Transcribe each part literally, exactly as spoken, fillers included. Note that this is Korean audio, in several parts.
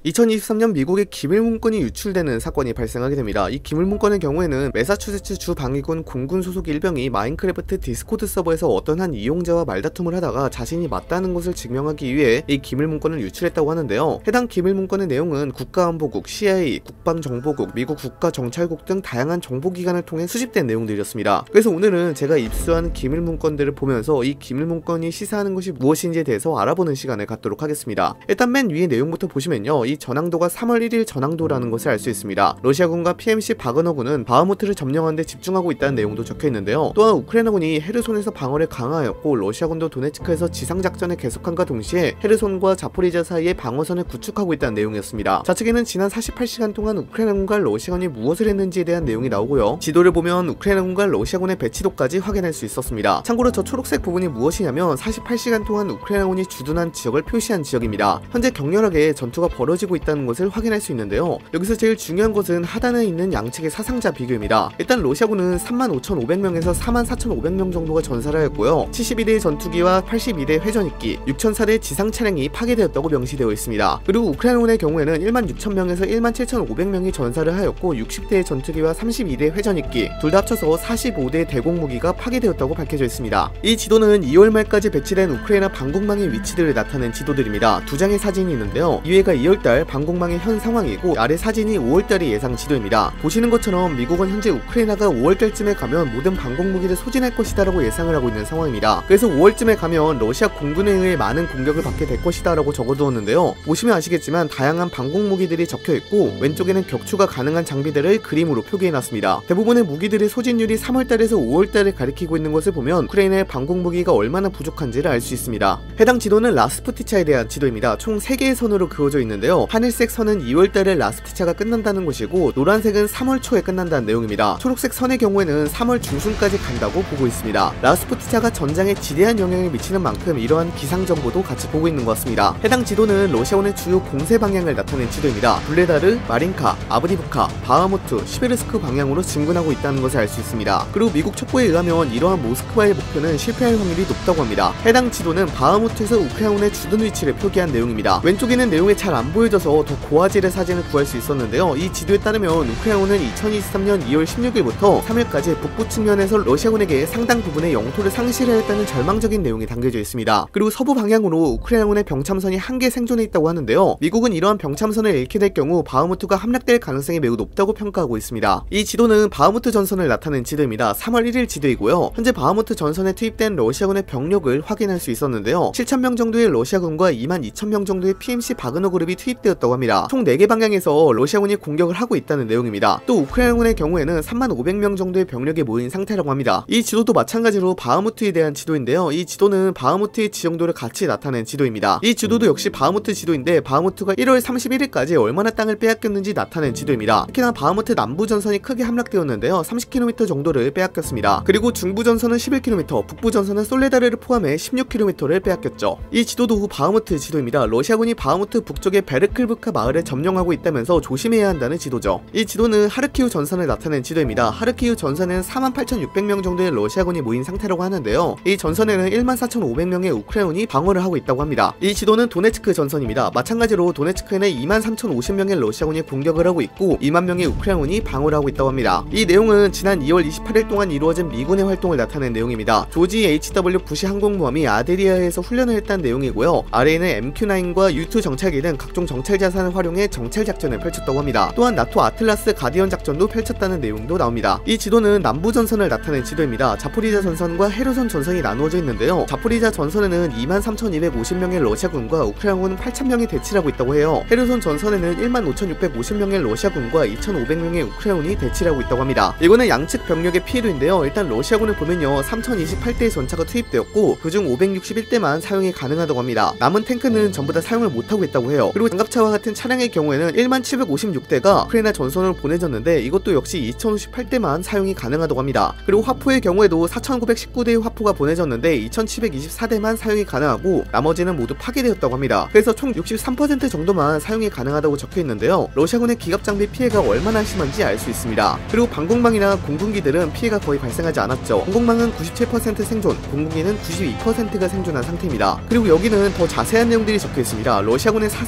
이천이십삼 년 미국의 기밀문건이 유출되는 사건이 발생하게 됩니다. 이 기밀문건의 경우에는 매사추세츠 주 방위군 공군 소속 일병이 마인크래프트 디스코드 서버에서 어떤 한 이용자와 말다툼을 하다가 자신이 맞다는 것을 증명하기 위해 이 기밀문건을 유출했다고 하는데요. 해당 기밀문건의 내용은 국가안보국, 씨아이에이, 국방정보국, 미국 국가정찰국 등 다양한 정보기관을 통해 수집된 내용들이었습니다. 그래서 오늘은 제가 입수한 기밀문건들을 보면서 이 기밀문건이 시사하는 것이 무엇인지에 대해서 알아보는 시간을 갖도록 하겠습니다. 일단 맨 위에 내용부터 보시면요, 이 전황도가 삼월 일일 전황도라는 것을 알 수 있습니다. 러시아군과 피엠씨 바그너군은 바흐무트를 점령하는 데 집중하고 있다는 내용도 적혀있는데요. 또한 우크라이나군이 헤르손에서 방어를 강화하였고 러시아군도 도네츠크에서 지상작전을 계속함과 동시에 헤르손과 자포리자 사이에 방어선을 구축하고 있다는 내용이었습니다. 좌측에는 지난 사십팔 시간 동안 우크라이나군과 러시아군이 무엇을 했는지에 대한 내용이 나오고요. 지도를 보면 우크라이나군과 러시아군의 배치도까지 확인할 수 있었습니다. 참고로 저 초록색 부분이 무엇이냐면 사십팔 시간 동안 우크라이나군이 주둔한 지역을 표시한 지역입니다. 현재 격렬하게 전투가 벌어지고 있다는 것을 확인할 수 있는데요. 여기서 제일 중요한 것은 하단에 있는 양측의 사상자 비교입니다. 일단 러시아군은 삼만 오천오백 명에서 사만 사천오백 명 정도가 전사를 하였고요. 칠십일 대의 전투기와 팔십이 대의 회전익기, 육천사 대의 지상 차량이 파괴되었다고 명시되어 있습니다. 그리고 우크라이나군의 경우에는 일만 육천 명에서 일만 칠천오백 명이 전사를 하였고 육십 대의 전투기와 삼십이 대의 회전익기, 둘 다 합쳐서 사십오 대의 대공무기가 파괴되었다고 밝혀져 있습니다. 이 지도는 이월 말까지 배치된 우크라이나 방공망의 위치들을 나타낸 지도들입니다. 두 장의 사진이 있는데요. 이회가 이월달 방공망의 현 상황이고 아래 사진이 오월달의 예상 지도입니다. 보시는 것처럼 미국은 현재 우크라이나가 오월달쯤에 가면 모든 방공무기를 소진할 것이다 라고 예상을 하고 있는 상황입니다. 그래서 오월쯤에 가면 러시아 공군에 의해 많은 공격을 받게 될 것이다 라고 적어두었는데요. 보시면 아시겠지만 다양한 방공무기들이 적혀있고 왼쪽에는 격추가 가능한 장비들을 그림으로 표기해놨습니다. 대부분의 무기들의 소진율이 삼월달에서 오월달을 가리키고 있는 것을 보면 우크라이나의 방공무기가 얼마나 부족한지를 알 수 있습니다. 해당 지도는 라스푸티차에 대한 지도입니다. 총 세 개의 선으로 그어져 있는데요. 하늘색 선은 이월달에 라스푸티차가 끝난다는 것이고 노란색은 삼월 초에 끝난다는 내용입니다. 초록색 선의 경우에는 삼월 중순까지 간다고 보고 있습니다. 라스푸티차가 전장에 지대한 영향을 미치는 만큼 이러한 기상정보도 같이 보고 있는 것 같습니다. 해당 지도는 러시아군의 주요 공세 방향을 나타낸 지도입니다. 블레다르, 마린카, 아브디브카, 바흐무트, 시베르스크 방향으로 진군하고 있다는 것을 알 수 있습니다. 그리고 미국 첩보에 의하면 이러한 모스크바의 목표는 실패할 확률이 높다고 합니다. 해당 지도는 바흐무트에서 우크라이나군의 주둔 위치를 표기한 내용입니다. 왼쪽에는 내용이 잘 안 보여져서 더 고화질의 사진을 구할 수 있었는데요. 이 지도에 따르면 우크라이나군은 이천이십삼 년 이월 십육일부터 삼 일까지 북부 측면에서 러시아군에게 상당 부분의 영토를 상실하였다는 절망적인 내용이 담겨져 있습니다. 그리고 서부 방향으로 우크라이나군의 병참선이 한 개 생존해 있다고 하는데요. 미국은 이러한 병참선을 잃게 될 경우 바흐무트가 함락될 가능성이 매우 높다고 평가하고 있습니다. 이 지도는 바흐무트 전선을 나타낸 지도입니다. 삼월 일일 지도이고요. 현재 바흐무트 전선에 투입된 러시아군의 병력을 확인할 수 있었는데요. 칠천 명 정도의 러시아군과 이만 이천 명 정도의 피엠씨 바그너 그룹이 투입되었다고 합니다. 총 네 개 방향에서 러시아군이 공격을 하고 있다는 내용입니다. 또 우크라이나군의 경우에는 삼만 오백 명 정도의 병력이 모인 상태라고 합니다. 이 지도도 마찬가지로 바흐무트에 대한 지도인데요. 이 지도는 바흐무트의 지형도를 같이 나타낸 지도입니다. 이 지도도 역시 바흐무트 지도인데 바흐무트가 일월 삼십일일까지 얼마나 땅을 빼앗겼는지 나타낸 지도입니다. 특히나 바흐무트 남부 전선이 크게 함락되었는데요. 삼십 킬로미터 정도를 빼앗겼습니다. 그리고 중부 전선은 십일 킬로미터, 북부 전선은 솔레다르를 포함해 십육 킬로미터를 빼앗겼죠. 이 지도도 바흐무트 지도입니다. 러시아군이 바흐무트 북쪽의 베르클브카 마을을 점령하고 있다면서 조심해야 한다는 지도죠. 이 지도는 하르키우 전선을 나타낸 지도입니다. 하르키우 전선에는 사만 팔천육백 명 정도의 러시아군이 모인 상태라고 하는데요. 이 전선에는 일만 사천오백 명의 우크라이나군이 방어를 하고 있다고 합니다. 이 지도는 도네츠크 전선입니다. 마찬가지로 도네츠크에는 이만 삼천오십 명의 러시아군이 공격을 하고 있고 이만 명의 우크라이나군이 방어를 하고 있다고 합니다. 이 내용은 지난 이월 이십팔일 동안 이루어진 미군의 활동을 나타낸 내용입니다. 조지 에이치 더블유 부시 항공모함이 아데리아에서 훈련을 했다는 내용이고요. 아래에는 엠큐 나인과 유 투 정찰기 등 각종 정찰 자산을 활용해 정찰 작전을 펼쳤다고 합니다. 또한 나토 아틀라스 가디언 작전도 펼쳤다는 내용도 나옵니다. 이 지도는 남부 전선을 나타낸 지도입니다. 자포리자 전선과 헤르손 전선이 나누어져 있는데요. 자포리자 전선에는 이만 삼천이백오십 명의 러시아군과 우크라이나군 팔천 명이 대치를 하고 있다고 해요. 헤르손 전선에는 일만 오천육백오십 명의 러시아군과 이천오백 명의 우크라이나군이 대치를 하고 있다고 합니다. 이거는 양측 병력의 피해도인데요. 일단 러시아군을 보면요, 삼천이십팔 대의 전차가 투입되었고 그중 오백육십일 대만 사용이 가능하다고 합니다. 남은 탱크는 전부 다 사용을 못하고 있다고 해요. 그리고 장갑차와 같은 차량의 경우에는 일만 칠백오십육 대가 우크라이나 전선으로 보내졌는데 이것도 역시 이천오십팔 대만 사용이 가능하다고 합니다. 그리고 화포의 경우에도 사천구백십구 대의 화포가 보내졌는데 이천칠백이십사 대만 사용이 가능하고 나머지는 모두 파괴되었다고 합니다. 그래서 총 육십삼 퍼센트 정도만 사용이 가능하다고 적혀있는데요. 러시아군의 기갑장비 피해가 얼마나 심한지 알 수 있습니다. 그리고 방공망이나 공군기들은 피해가 거의 발생하지 않았죠. 공공망은 구십칠 퍼센트 생존, 공군기는 구십이 퍼센트가 생존한 상태입니다. 그리고 여기는 더 자세한 내용들이 적혀있습니다. 러시아군의 사상자가 나옵니다.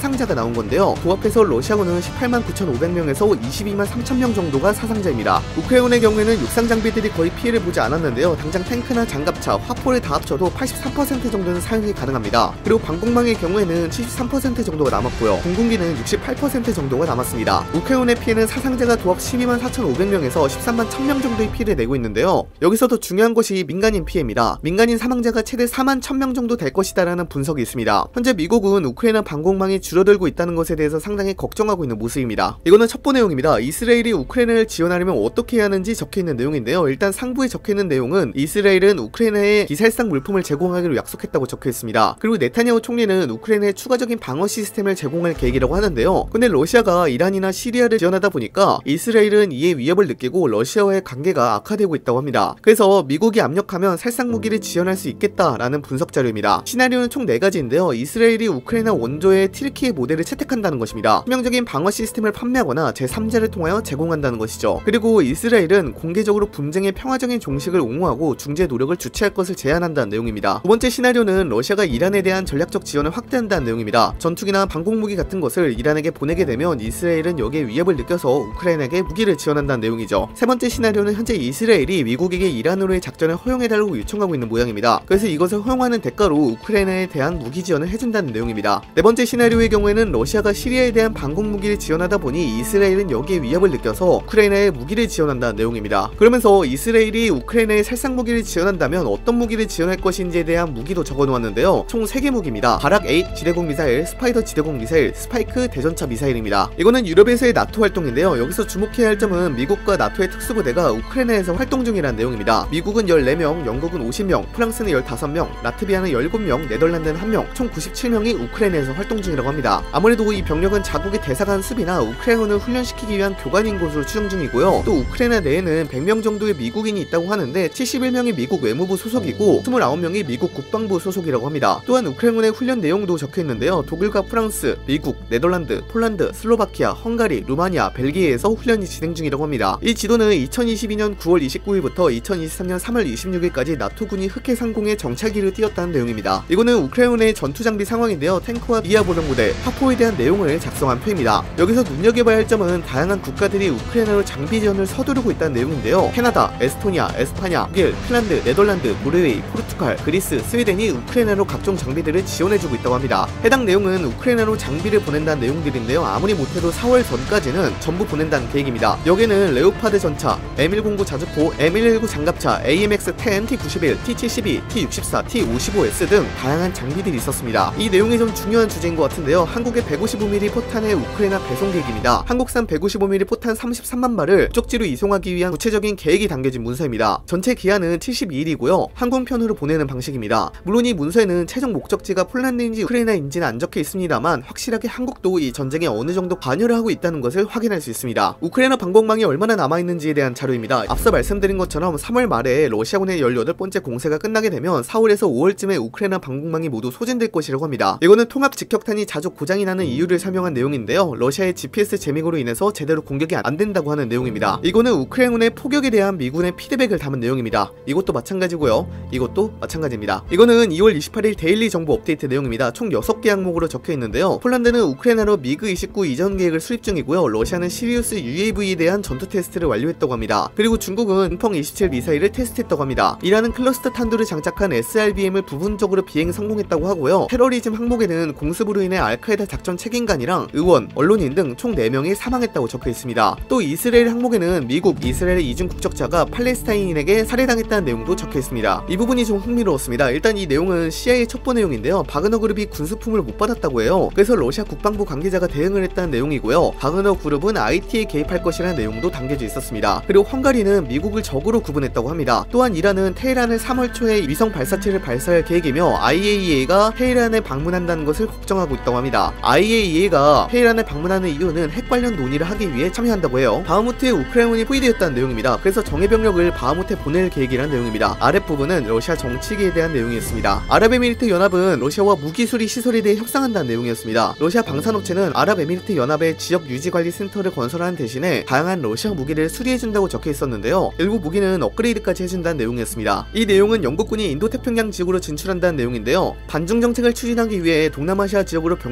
나온 건데요. 도합해서 러시아군은 십팔만 구천오백 명에서 이십이만 삼천 명 정도가 사상자입니다. 우크라이나의 경우에는 육상 장비들이 거의 피해를 보지 않았는데요. 당장 탱크나 장갑차, 화포를 다 합쳐도 팔십삼 퍼센트 정도는 사용이 가능합니다. 그리고 방공망의 경우에는 칠십삼 퍼센트 정도가 남았고요. 공군기는 육십팔 퍼센트 정도가 남았습니다. 우크라이나의 피해는 사상자가 도합 십이만 사천오백 명에서 십삼만 천 명 정도의 피해를 내고 있는데요. 여기서 더 중요한 것이 민간인 피해입니다. 민간인 사망자가 최대 사만 천 명 정도 될 것이다라는 분석이 있습니다. 현재 미국은 우크라이나 방공망이 줄어들고 있다는 것에 대해서 상당히 걱정하고 있는 모습입니다. 이거는 첩보 내용입니다. 이스라엘이 우크라이나를 지원하려면 어떻게 해야 하는지 적혀있는 내용인데요. 일단 상부에 적혀있는 내용은 이스라엘은 우크라이나에 기살상 물품을 제공하기로 약속했다고 적혀있습니다. 그리고 네타냐후 총리는 우크라이나에 추가적인 방어 시스템을 제공할 계획이라고 하는데요. 근데 러시아가 이란이나 시리아를 지원하다 보니까 이스라엘은 이에 위협을 느끼고 러시아와의 관계가 악화되고 있다고 합니다. 그래서 미국이 압력하면 살상 무기를 지원할 수 있겠다라는 분석 자료입니다. 시나리오는 총 네 가지인데요. 이스라엘이 우크라이나 원조의 티르키예 모델을 채택한다는 것입니다. 치명적인 방어 시스템을 판매하거나 제삼자를 통하여 제공한다는 것이죠. 그리고 이스라엘은 공개적으로 분쟁의 평화적인 종식을 옹호하고 중재 노력을 주최할 것을 제안한다는 내용입니다. 두 번째 시나리오는 러시아가 이란에 대한 전략적 지원을 확대한다는 내용입니다. 전투기나 방공무기 같은 것을 이란에게 보내게 되면 이스라엘은 여기에 위협을 느껴서 우크라이나에게 무기를 지원한다는 내용이죠. 세 번째 시나리오는 현재 이스라엘이 미국에게 이란으로의 작전을 허용해달라고 요청하고 있는 모양입니다. 그래서 이것을 허용하는 대가로 우크라이나에 대한 무기 지원을 해준다는 내용입니다. 네 번째 시나리오의 경우에는 러시아가 시리아에 대한 방공무기를 지원하다 보니 이스라엘은 여기에 위협을 느껴서 우크라이나에 무기를 지원한다는 내용입니다. 그러면서 이스라엘이 우크라이나에 살상무기를 지원한다면 어떤 무기를 지원할 것인지에 대한 무기도 적어놓았는데요. 총 세 개 무기입니다. 바락 팔 지대공 미사일, 스파이더 지대공 미사일, 스파이크 대전차 미사일입니다. 이거는 유럽에서의 나토 활동인데요. 여기서 주목해야 할 점은 미국과 나토의 특수부대가 우크라이나에서 활동 중이라는 내용입니다. 미국은 열네 명, 영국은 오십 명, 프랑스는 십오 명, 라트비아는 일곱 명, 네덜란드는 한 명, 총 구십칠 명이 우크라이나에서 활동 중이라고 합니다. 아무래도 이 병력은 자국의 대사관 수비나 우크라이나를 훈련시키기 위한 교관인 것으로 추정 중이고요. 또 우크라이나 내에는 백 명 정도의 미국인이 있다고 하는데 칠십일 명이 미국 외무부 소속이고 이십구 명이 미국 국방부 소속이라고 합니다. 또한 우크라이나의 훈련 내용도 적혀있는데요. 독일과 프랑스, 미국, 네덜란드, 폴란드, 슬로바키아, 헝가리, 루마니아, 벨기에에서 훈련이 진행 중이라고 합니다. 이 지도는 이천이십이 년 구월 이십구일부터 이천이십삼 년 삼월 이십육일까지 나토군이 흑해 상공에 정찰기를 띄웠다는 내용입니다. 이거는 우크라이나의 전투장비 상황인데요. 탱크와 비아보병부대, 화포에 대한 내용을 작성한 표입니다. 여기서 눈여겨봐야 할 점은 다양한 국가들이 우크라이나로 장비 지원을 서두르고 있다는 내용인데요. 캐나다, 에스토니아, 에스파냐, 독일, 핀란드, 네덜란드, 노르웨이, 포르투갈, 그리스, 스웨덴이 우크라이나로 각종 장비들을 지원해주고 있다고 합니다. 해당 내용은 우크라이나로 장비를 보낸다는 내용들인데요. 아무리 못해도 사월 전까지는 전부 보낸다는 계획입니다. 여기는 레오파드 전차, 엠 백구 자주포, 엠 백십구 장갑차, 에이엠엑스 십, 티 구십일, 티 칠십이, 티 육십사, 티 오십오 에스 등 다양한 장비들이 있었습니다. 이 내용이 좀 중요한 주제인 것 같은데요. 한국의 백오십오 밀리미터 포탄의 우크라이나 배송 계획입니다. 한국산 백오십오 밀리미터 포탄 삼십삼만 발을 쪽지로 이송하기 위한 구체적인 계획이 담겨진 문서입니다. 전체 기한은 칠십이 일이고요. 항공편으로 보내는 방식입니다. 물론 이 문서에는 최종 목적지가 폴란드인지 우크라이나인지는 안 적혀 있습니다만 확실하게 한국도 이 전쟁에 어느 정도 관여를 하고 있다는 것을 확인할 수 있습니다. 우크라이나 방공망이 얼마나 남아있는지에 대한 자료입니다. 앞서 말씀드린 것처럼 삼월 말에 러시아군의 열여덟 번째 공세가 끝나게 되면 사월에서 오월쯤에 우크라이나 방공망이 모두 소진될 것이라고 합니다. 이거는 통합 직격탄이 자주 고장이 나는 이유를 설명한 내용인데요. 러시아의 지피에스 재밍으로 인해서 제대로 공격이 안 된다고 하는 내용입니다. 이거는 우크라이나군의 포격에 대한 미군의 피드백을 담은 내용입니다. 이것도 마찬가지고요. 이것도 마찬가지입니다. 이거는 이월 이십팔일 데일리 정보 업데이트 내용입니다. 총 여섯 개 항목으로 적혀 있는데요. 폴란드는 우크라이나로 미그 이십구 이전 계획을 수립 중이고요. 러시아는 시리우스 유에이브이에 대한 전투 테스트를 완료했다고 합니다. 그리고 중국은 응펑 이십칠 미사일을 테스트했다고 합니다. 이란은 클러스터 탄두를 장착한 에스알비엠을 부분적으로 비행 성공했다고 하고요. 테러리즘 항목에는 공습으로 인해 알카에다 작전 책임관이랑 의원, 언론인 등 총 네 명이 사망했다고 적혀 있습니다. 또 이스라엘 항목에는 미국, 이스라엘의 이중 국적자가 팔레스타인에게 살해당했다는 내용도 적혀 있습니다. 이 부분이 좀 흥미로웠습니다. 일단 이 내용은 씨아이에이 첩보 내용인데요. 바그너 그룹이 군수품을 못 받았다고 해요. 그래서 러시아 국방부 관계자가 대응을 했다는 내용이고요. 바그너 그룹은 아이티에 개입할 것이라는 내용도 담겨져 있었습니다. 그리고 헝가리는 미국을 적으로 구분했다고 합니다. 또한 이란은 테헤란을 삼월 초에 위성 발사체를 발사할 계획이며 아이에이이에이가 테헤란에 방문한다는 것을 걱정하고 있다고 합니다. 아이에이이에이가 테헤란에 방문하는 이유는 핵 관련 논의를 하기 위해 참여한다고 해요. 바흐무트에 우크라이나군이 포위되었다는 내용입니다. 그래서 정예병력을 바흐무트에 보낼 계획이라는 내용입니다. 아랫부분은 러시아 정치기에 대한 내용이었습니다. 아랍에미리트 연합은 러시아와 무기 수리 시설에 대해 협상한다는 내용이었습니다. 러시아 방산업체는 아랍에미리트 연합의 지역 유지관리센터를 건설하는 대신에 다양한 러시아 무기를 수리해준다고 적혀 있었는데요. 일부 무기는 업그레이드까지 해준다는 내용이었습니다. 이 내용은 영국군이 인도태평양 지역으로 진출한다는 내용인데요. 반중 정책을 추진하기 위해 동남아시아 지역으로 병력을 파견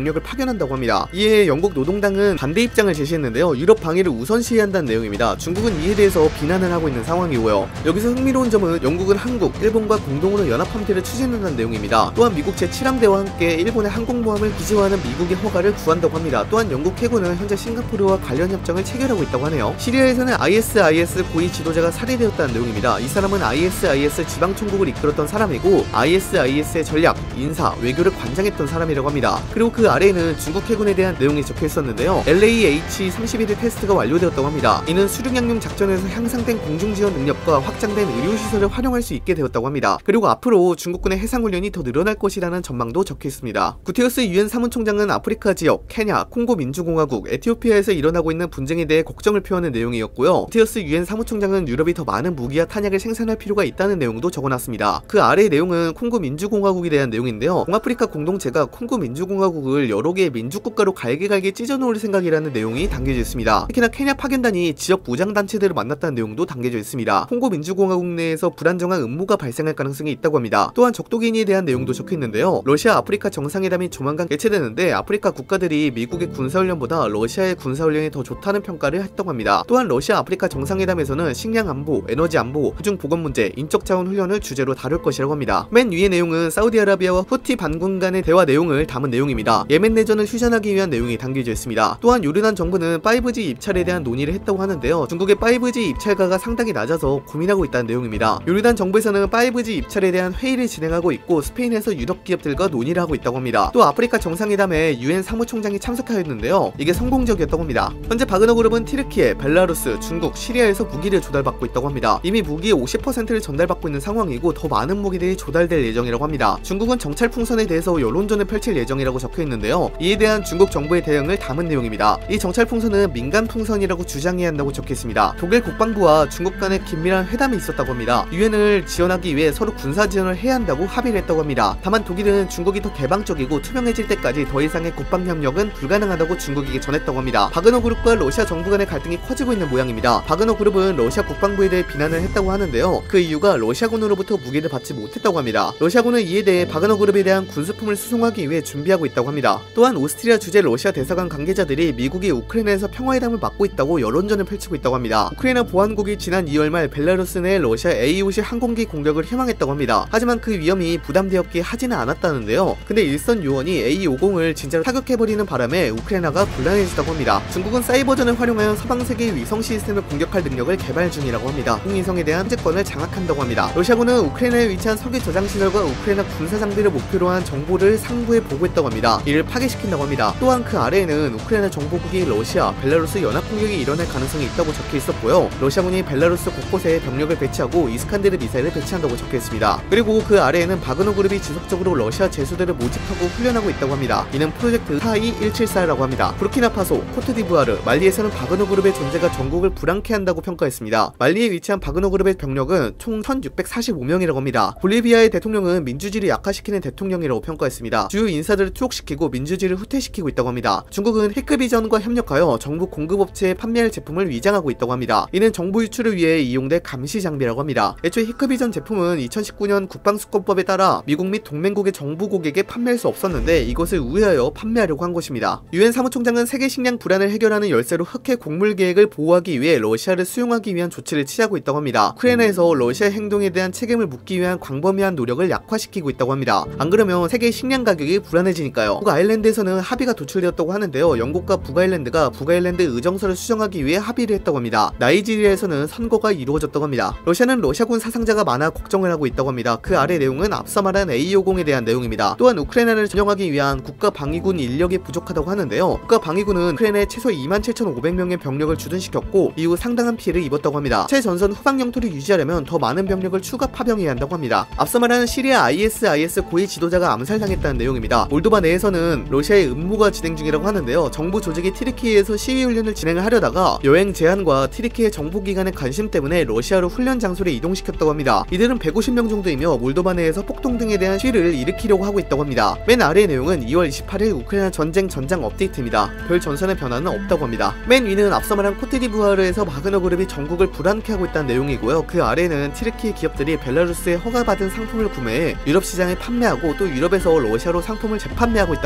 파견한다고 합니다. 이에 영국 노동당은 반대 입장을 제시했는데요. 유럽 방위를 우선시해야 한다는 내용입니다. 중국은 이에 대해서 비난을 하고 있는 상황이고요. 여기서 흥미로운 점은 영국은 한국, 일본과 공동으로 연합함대를 추진한다는 내용입니다. 또한 미국 제칠 함대와 함께 일본의 항공모함을 기지화하는 미국의 허가를 구한다고 합니다. 또한 영국 해군은 현재 싱가포르와 관련 협정을 체결하고 있다고 하네요. 시리아에서는 아이에스아이에스 고위 지도자가 살해되었다는 내용입니다. 이 사람은 아이에스아이에스 지방총국을 이끌었던 사람이고 아이에스아이에스의 전략, 인사, 외교를 관장했던 사람이라고 합니다. 그리고 그 아래에는 중국 해군에 대한 내용이 적혀 있었는데요. 엘에이에이치 삼십일 일 테스트가 완료되었다고 합니다. 이는 수륙양용 작전에서 향상된 공중지원 능력과 확장된 의료시설을 활용할 수 있게 되었다고 합니다. 그리고 앞으로 중국군의 해상훈련이 더 늘어날 것이라는 전망도 적혀 있습니다. 구테우스 유엔 사무총장은 아프리카 지역, 케냐, 콩고 민주공화국, 에티오피아에서 일어나고 있는 분쟁에 대해 걱정을 표하는 내용이었고요. 구테우스 유엔 사무총장은 유럽이 더 많은 무기와 탄약을 생산할 필요가 있다는 내용도 적어놨습니다. 그 아래의 내용은 콩고 민주공화국에 대한 내용인데요. 동아프리카 공동체가 콩고 민주공화국을 여러 개의 민주국가로 갈게갈게 찢어놓을 생각이라는 내용이 담겨져 있습니다. 특히나 케냐 파견단이 지역 무장단체들을 만났다는 내용도 담겨져 있습니다. 콩고 민주공화국 내에서 불안정한 음모가 발생할 가능성이 있다고 합니다. 또한 적도기인에 대한 내용도 적혀 있는데요. 러시아 아프리카 정상회담이 조만간 개최되는데 아프리카 국가들이 미국의 군사훈련보다 러시아의 군사훈련이 더 좋다는 평가를 했다고 합니다. 또한 러시아 아프리카 정상회담에서는 식량 안보, 에너지 안보, 후중 보건 문제, 인적 자원 훈련을 주제로 다룰 것이라고 합니다. 맨 위의 내용은 사우디아라비아와 후티 반군 간의 대화 내용을 담은 내용입니다. 예멘 내전을 휴전하기 위한 내용이 담겨져 있습니다. 또한 요르단 정부는 파이브지 입찰에 대한 논의를 했다고 하는데요. 중국의 파이브지 입찰가가 상당히 낮아서 고민하고 있다는 내용입니다. 요르단 정부에서는 파이브지 입찰에 대한 회의를 진행하고 있고 스페인에서 유럽 기업들과 논의를 하고 있다고 합니다. 또 아프리카 정상회담에 유엔 사무총장이 참석하였는데요. 이게 성공적이었다고 합니다. 현재 바그너 그룹은 티르키예, 벨라루스, 중국, 시리아에서 무기를 조달받고 있다고 합니다. 이미 무기의 오십 퍼센트를 전달받고 있는 상황이고 더 많은 무기들이 조달될 예정이라고 합니다. 중국은 정찰 풍선에 대해서 여론전을 펼칠 예정이라고 적혀있는데요. 이에 대한 중국 정부의 대응을 담은 내용입니다. 이 정찰 풍선은 민간 풍선이라고 주장해야 한다고 적혀있습니다. 독일 국방부와 중국 간의 긴밀한 회담이 있었다고 합니다. 유엔을 지원하기 위해 서로 군사 지원을 해야 한다고 합의를 했다고 합니다. 다만 독일은 중국이 더 개방적이고 투명해질 때까지 더 이상의 국방 협력은 불가능하다고 중국에게 전했다고 합니다. 바그너 그룹과 러시아 정부 간의 갈등이 커지고 있는 모양입니다. 바그너 그룹은 러시아 국방부에 대해 비난을 했다고 하는데요. 그 이유가 러시아군으로부터 무기를 받지 못했다고 합니다. 러시아군은 이에 대해 바그너 그룹에 대한 군수품을 수송하기 위해 준비하고 있다고 합니다. 또한 오스트리아 주재 러시아 대사관 관계자들이 미국이 우크라이나에서 평화회담을 막고 있다고 여론전을 펼치고 있다고 합니다. 우크라이나 보안국이 지난 이월 말 벨라루스 내 러시아 에이 오십 항공기 공격을 희망했다고 합니다. 하지만 그 위험이 부담되었기에 하지는 않았다는데요. 근데 일선 요원이 에이 오십을 진짜로 타격해버리는 바람에 우크라이나가 곤란해졌다고 합니다. 중국은 사이버전을 활용하여 서방 세계의 위성 시스템을 공격할 능력을 개발 중이라고 합니다. 공위성에 대한 통제권을 장악한다고 합니다. 러시아군은 우크라이나에 위치한 석유 저장 시설과 우크라이나 군사 장비를 목표로 한 정보를 상부에 보고했다고 합니다. 이를 파괴시킨다고 합니다. 또한 그 아래에는 우크라이나 정보국이 러시아, 벨라루스 연합 공격이 일어날 가능성이 있다고 적혀 있었고요. 러시아군이 벨라루스 곳곳에 병력을 배치하고 이스칸데르 미사일을 배치한다고 적혀 있습니다. 그리고 그 아래에는 바그너 그룹이 지속적으로 러시아 제수들을 모집하고 훈련하고 있다고 합니다. 이는 프로젝트 사이일칠사라고 합니다. 부르키나파소, 코트디부아르, 말리에서는 바그너 그룹의 존재가 전국을 불안케 한다고 평가했습니다. 말리에 위치한 바그너 그룹의 병력은 총 천육백사십오 명이라고 합니다. 볼리비아의 대통령은 민주주의를 약화시키는 대통령이라고 평가했습니다. 주요 인사들을 투옥시키고 민주주의를 후퇴시키고 있다고 합니다. 중국은 히크비전과 협력하여 정부 공급업체에 판매할 제품을 위장하고 있다고 합니다. 이는 정보 유출을 위해 이용될 감시 장비라고 합니다. 애초에 히크비전 제품은 이천십구 년 국방수권법에 따라 미국 및 동맹국의 정부 고객에 판매할 수 없었는데 이것을 우회하여 판매하려고 한 것입니다. 유엔 사무총장은 세계 식량 불안을 해결하는 열쇠로 흑해 곡물 계획을 보호하기 위해 러시아를 수용하기 위한 조치를 취하고 있다고 합니다. 우크라이나에서 러시아 행동에 대한 책임을 묻기 위한 광범위한 노력을 약화시키고 있다고 합니다. 안 그러면 세계 식량 가격이 불안해지니까요. 북아일랜드에서는 합의가 도출되었다고 하는데요. 영국과 북아일랜드가 북아일랜드 의정서를 수정하기 위해 합의를 했다고 합니다. 나이지리아에서는 선거가 이루어졌다고 합니다. 러시아는 러시아군 사상자가 많아 걱정을 하고 있다고 합니다. 그 아래 내용은 앞서 말한 에이 오십에 대한 내용입니다. 또한 우크라이나를 점령하기 위한 국가 방위군 인력이 부족하다고 하는데요. 국가 방위군은 우크라이나에 최소 이만 칠천오백 명의 병력을 주둔시켰고 이후 상당한 피해를 입었다고 합니다. 최전선 후방 영토를 유지하려면 더 많은 병력을 추가 파병해야 한다고 합니다. 앞서 말한 시리아 아이에스아이에스 고위 지도자가 암살당했다는 내용입니다. 몰도바 내에서는 러시아의 음모가 진행 중이라고 하는데요. 정부 조직이 티르키예에서 시위 훈련을 진행을 하려다가 여행 제한과 티르키예 정보기관의 관심 때문에 러시아로 훈련 장소를 이동시켰다고 합니다. 이들은 백오십 명 정도이며 몰도바 내에서 폭동 등에 대한 시위를 일으키려고 하고 있다고 합니다. 맨 아래의 내용은 이월 이십팔일 우크라이나 전쟁 전장 업데이트입니다. 별 전선의 변화는 없다고 합니다. 맨 위는 앞서 말한 코트디부아르에서 바그너 그룹이 전국을 불안케 하고 있다는 내용이고요. 그 아래는 티르키예 기업들이 벨라루스에 허가받은 상품을 구매해 유럽 시장에 판매하고 또 유럽에서 러시아로 상품을 재판매하고 있다는 내용입니다.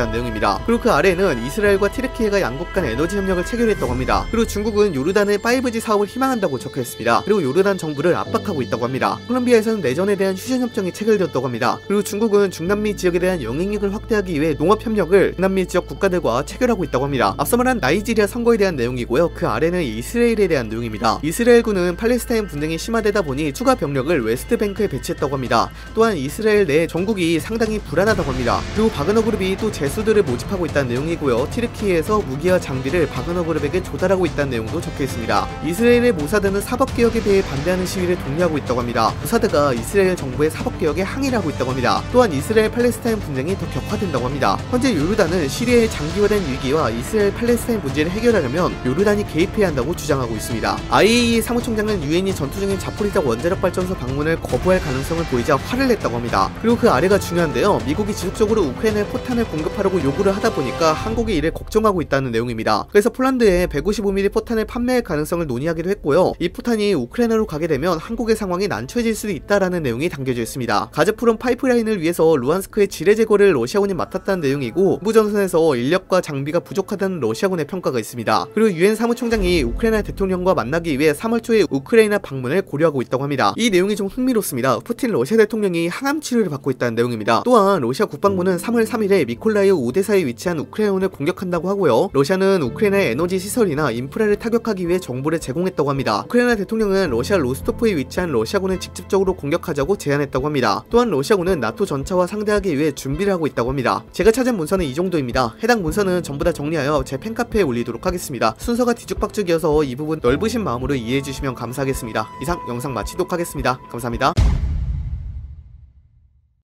합니다. 그리고 그 아래에는 이스라엘과 튀르키예가 양국 간 에너지 협력을 체결했다고 합니다. 그리고 중국은 요르단의 파이브지 사업을 희망한다고 적혀있습니다. 그리고 요르단 정부를 압박하고 있다고 합니다. 콜롬비아에서는 내전에 대한 휴전협정이 체결되었다고 합니다. 그리고 중국은 중남미 지역에 대한 영향력을 확대하기 위해 농업협력을 중남미 지역 국가들과 체결하고 있다고 합니다. 앞서 말한 나이지리아 선거에 대한 내용이고요. 그 아래는 이스라엘에 대한 내용입니다. 이스라엘군은 팔레스타인 분쟁이 심화되다 보니 추가 병력을 웨스트뱅크에 배치했다고 합니다. 또한 이스라엘 내 전국이 상당히 불안하다고 합니다. 그리고 바그너 그룹이 또 제수들을 모집하고 있다는 내용이고요. 튀르키예에서 무기와 장비를 바그너 그룹에게 조달하고 있다는 내용도 적혀있습니다. 이스라엘의 모사드는 사법개혁에 대해 반대하는 시위를 독려하고 있다고 합니다. 모사드가 이스라엘 정부의 사법개혁에 항의를 하고 있다고 합니다. 또한 이스라엘 팔레스타인 분쟁이 더 격화된다고 합니다. 현재 요르단은 시리아의 장기화된 위기와 이스라엘 팔레스타인 문제를 해결하려면 요르단이 개입해야 한다고 주장하고 있습니다. 아이에이이의 사무총장은 유엔이 전투 중인 자포리자 원자력 발전소 방문을 거부할 가능성을 보이자 화를 냈다고 합니다. 그리고 그 아래가 중요한데요. 미국이 지속적으로 우크라이나에 포탄을 공급하려고 요구를 하다 보니까 한국이 이를 걱정하고 있다는 내용입니다. 그래서 폴란드에 백오십오 밀리미터 포탄을 판매할 가능성을 논의하기도 했고요. 이 포탄이 우크라이나로 가게 되면 한국의 상황이 난처해질 수도 있다라는 내용이 담겨져 있습니다. 가즈프롬 파이프라인을 위해서 루안스크의 지뢰 제거를 러시아군이 맡았다는 내용이고 무전선에서 인력과 장비가 부족하다는 러시아군의 평가가 있습니다. 그리고 유엔 사무총장이 우크라이나 대통령과 만나기 위해 삼월 초에 우크라이나 방문을 고려하고 있다고 합니다. 이 내용이 좀 흥미롭습니다. 푸틴 러시아 대통령이 항암 치료를 받고 있다는 내용입니다. 또한 러시아 국방부는 삼월 삼일에 미콜라이오 오데사에 위치한 우크라이나를 공격한다고 하고요. 러시아는 우크라이나의 에너지 시설이나 인프라를 타격하기 위해 정보를 제공했다고 합니다. 우크라이나 대통령은 러시아 로스토프에 위치한 러시아군을 직접적으로 공격하자고 제안했다고 합니다. 또한 러시아군은 나토 전차와 상대하기 위해 준비를 하고 있다고 합니다. 제가 찾은 문서는 이 정도입니다. 해당 문서는 전부 다 정리하여 제 팬카페에 올리도록 하겠습니다. 순서가 뒤죽박죽이어서 이 부분 넓으신 마음으로 이해해주시면 감사하겠습니다. 이상 영상 마치도록 하겠습니다. 감사합니다.